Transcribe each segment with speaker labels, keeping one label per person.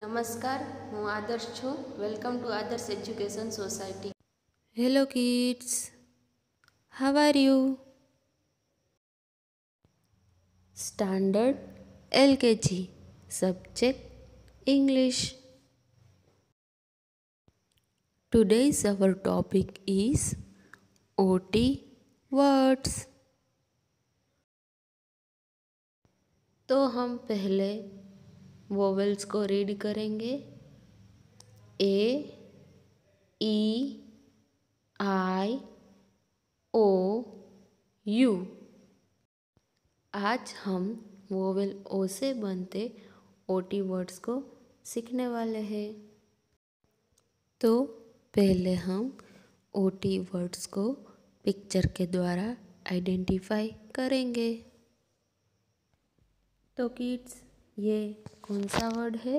Speaker 1: નમસ્કાર, હું આદર્શ છું. Welcome to Adarsh education society.
Speaker 2: Hello kids, how are you? Standard LKG, subject English. Today's our topic is OT words. तो हम पहले vowels को रीड करेंगे. A, E, I, O, U. आज हम वोवेल ओ से बनते ओटी वर्ड्स को सीखने वाले हैं. तो पहले हम ओटी वर्ड्स को पिक्चर के द्वारा आइडेंटिफाई करेंगे. तो किड्स, ये कौन सा वर्ड है?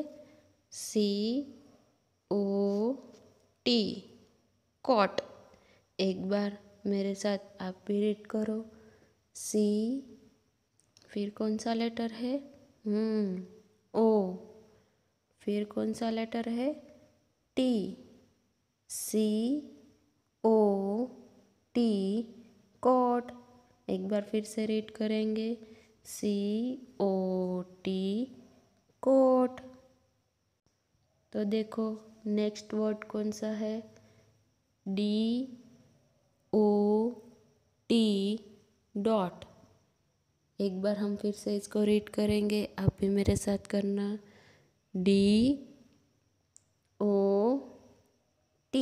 Speaker 2: COT, cot. एक बार मेरे साथ आप भी रीड करो. C, फिर कौन सा लेटर है? O, फिर कौन सा लेटर है? T. COT, cot. एक बार फिर से रीड करेंगे. COT, cot. तो देखो नेक्स्ट वर्ड कौन सा है? DOT, dot. एक बार हम फिर से इसको रीड करेंगे, आप भी मेरे साथ करना. DOT,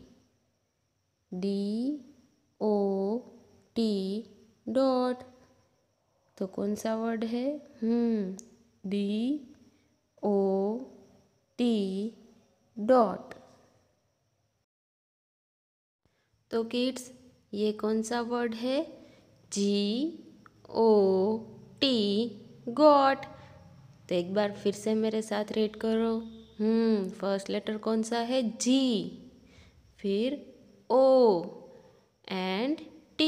Speaker 2: DOT, dot. तो कौन सा वर्ड है? DOT, dot. तो किड्स, ये कौन सा वर्ड है? GOT, got. तो एक बार फिर से मेरे साथ रीड करो. फर्स्ट लेटर कौन सा है? G, फिर O and T.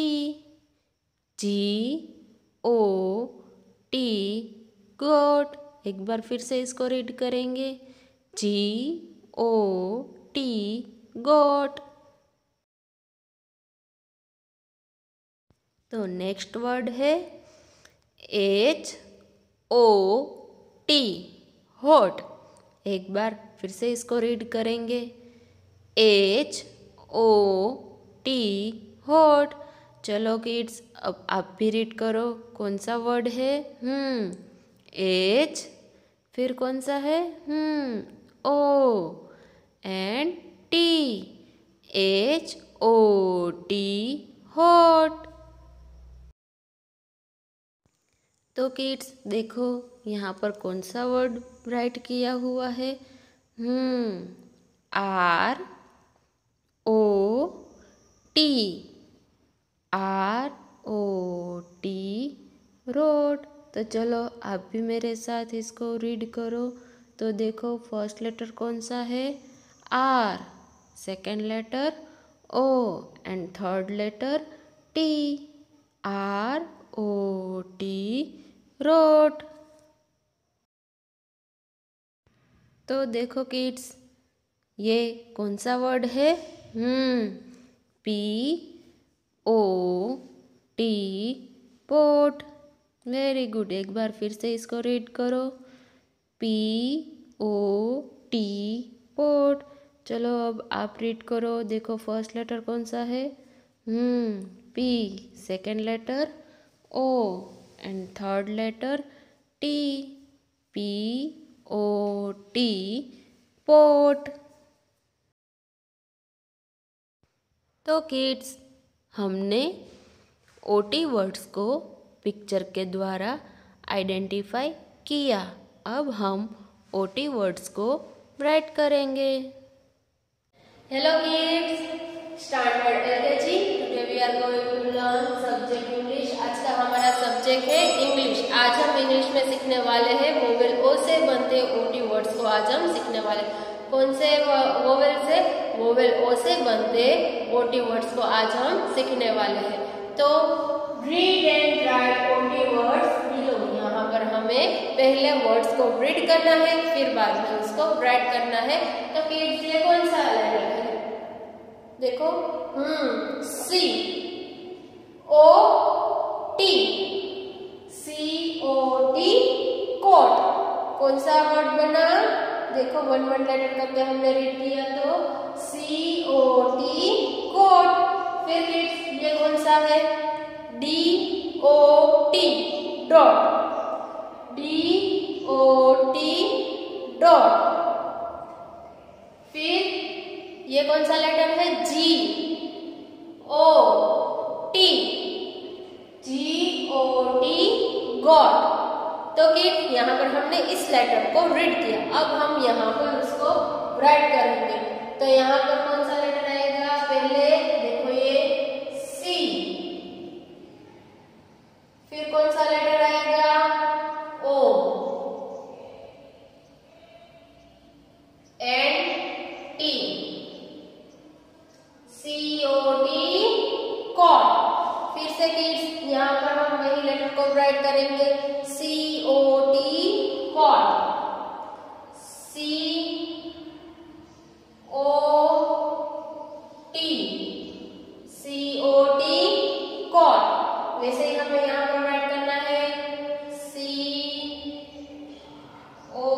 Speaker 2: GOT, got. एक बार फिर से इसको रीड करेंगे. GOT, got. तो नेक्स्ट वर्ड है HOT, हॉट. एक बार फिर से इसको रीड करेंगे. HOT, hot. चलो किड्स, अब आप भी रीड करो. कौन सा वर्ड है? H, फिर कौन सा है? O and T. HOT, hot. तो किड्स देखो, यहाँ पर कौन सा वर्ड राइट किया हुआ है? ROT, ROT, rot. तो चलो आप भी मेरे साथ इसको रीड करो. तो देखो फर्स्ट लेटर कौन सा है? R, second letter O and third letter T. ROT, rot. तो देखो किड्स, ये कौन सा वर्ड है? POT, pot. Very good. एक बार फिर से इसको रीड करो. POT, pot. चलो अब आप रीड करो. देखो फर्स्ट लेटर कौन सा है? P, second letter O and third letter T. POT, pot. तो किड्स, हमने ओटी वर्ड्स को पिक्चर के द्वारा आइडेंटिफाई किया. अब हम ओटी वर्ड्स को राइट करेंगे.
Speaker 1: Hello kids, standard LKG. Today we are going to learn subject English. आज का हमारा सब्जेक्ट है इंग्लिश. आज हम इंग्लिश में सीखने वाले हैं वोवेल ओ से बनते ओटी वर्ड्स को. आज हम सीखने वाले कौन से वोवेल से? वोवेल ओ से बनते ओटी वर्ड्स को आज हम सीखने वाले हैं. तो read and write OT words below. यहाँ यहाँ पर हमें पहले वर्ड्स को रीड करना है, फिर बाद में उसको राइट करना है। तो किड्स ये कौन सा लेटर है? देखो, C O T, C O T, cot. कौन सा वर्ड बना? देखो, वन लेटर करके हमने रीड किया तो सी ओ टी, कोट। फिर किड्स ये कौन सा है? D O T, dot, D O T, dot. फिर ये कौन सा लेटर है? G O T, G O T, got. तो कि यहाँ पर हमने इस लेटर को रीड किया, अब हम यहाँ पर उसको राइट करेंगे। तो यहाँ पर कौन सा लेटर आएगा? पहले देखो ये सी, फिर कौन सा लेटर आएगा? O, and T, C O T, cot. फिर से किड्स यहाँ पर हम वही लेटर को राइट करेंगे, C O T, cot, C O T, C O T, cot. वैसे ही हमें यहाँ पर राइट करना है, C O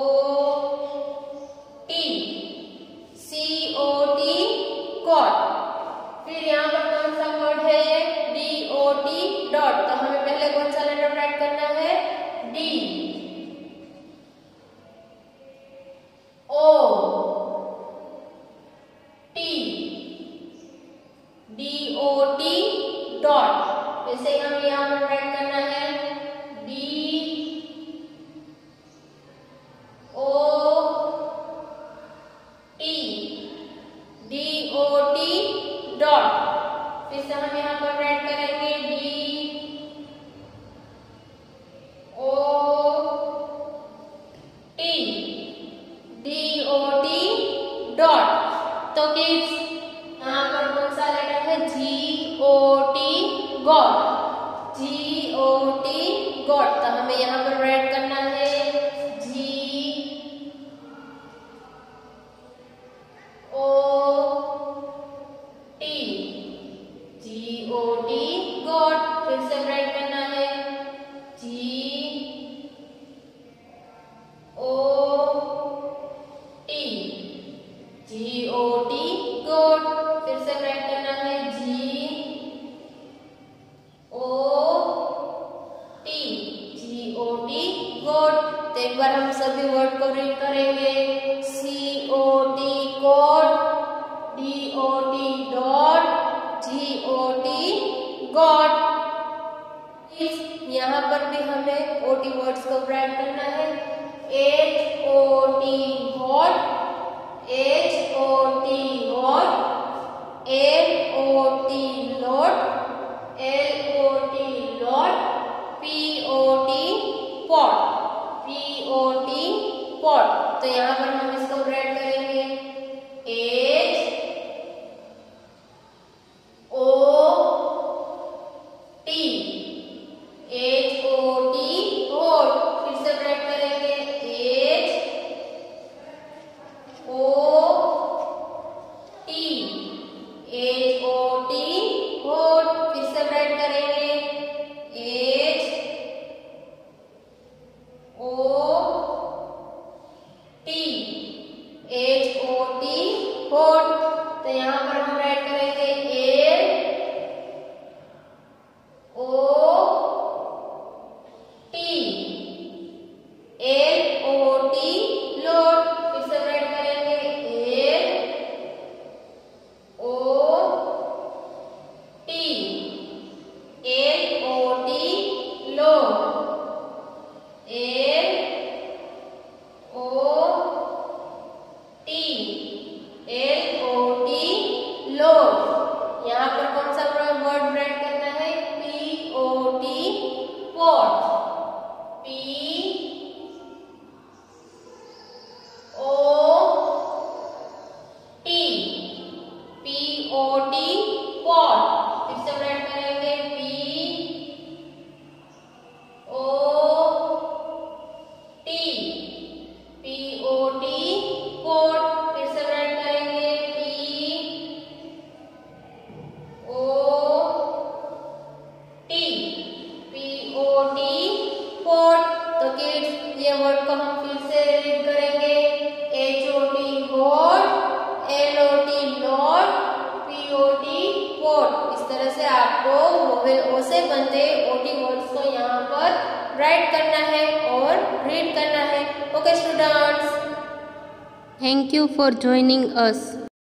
Speaker 1: T, C O T, cot. फिर यहाँ पर कौन सा वर्ड है ये? D O T, dot. तो हमें पहले कौन सा लेटर राइट करना है? D O T, D O T, dot. वैसे ही हमें यहाँ पर राइट करना है D O T, D O T, dot. फिर से हम यहाँ पर राइट करेंगे D O T, D O T, dot. तो किड्स यहाँ पर कौन सा लेटर है? G O T, got, G O T, got. तो हमें यहाँ पर राइट करना है G O T, G O T, got. फिर से राइट करना है G O T, G O T, got. फिर से राइट करना है G O T, G O T, got. तो एक बार हम सभी वर्ड को रीड करेंगे, C O T, cot, D O T, dot, G O T, got. यहाँ पर भी हमें ओ टी वर्ड्स को राइट करना है, H O T, hot, H O T, hot, L O T, lot, L O T, lot, P O T, pot, P O T, pot. तो यहाँ पर हम इसको राइट करेंगे, H O T, H O T, hot. फिर से write करेंगे, H O T, H O T, hot. फिर से राइट करेंगे, H O T, H O T, hot. तो यहाँ पर हम राइट करेंगे L O T, L O T, lot. फिर से राइट करेंगे L O T, L O T, lot, L O T, L O T, lot. Pot, फिर से राइट करेंगे POT पोट। तो किड्स ये वर्ड को हम फिर से रीड करेंगे HOT hot, LOT lot, POT pot. इस तरह से आपको वोवेल ओ से बनते ओटी वर्ड्स को यहाँ पर राइट करना है और रीड करना है। Okay students,
Speaker 2: Thank you for joining us.